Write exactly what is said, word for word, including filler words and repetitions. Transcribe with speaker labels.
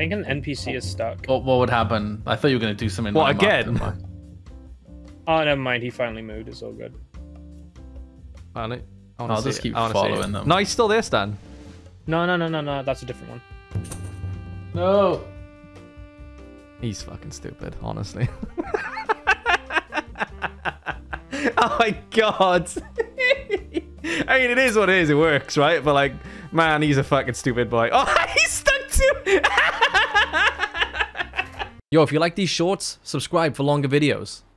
Speaker 1: think an N P C is stuck.
Speaker 2: What, what would happen? I thought you were going to do something.
Speaker 3: What,
Speaker 2: like
Speaker 3: again?
Speaker 2: Mark,
Speaker 1: Oh, never mind. He finally moved. It's all good.
Speaker 3: I wanna, I wanna
Speaker 2: I'll
Speaker 3: see
Speaker 2: just
Speaker 3: it.
Speaker 2: keep
Speaker 3: I wanna see
Speaker 2: following
Speaker 3: it.
Speaker 2: them.
Speaker 3: No, he's still there, Stan.
Speaker 1: No, no, no, no, no. That's a different one.
Speaker 2: No.
Speaker 3: He's fucking stupid, honestly. Oh my god. I mean, it is what it is. It works, right? But like, man, he's a fucking stupid boy. Oh, he's stuck too. Yo, if you like these shorts, subscribe for longer videos.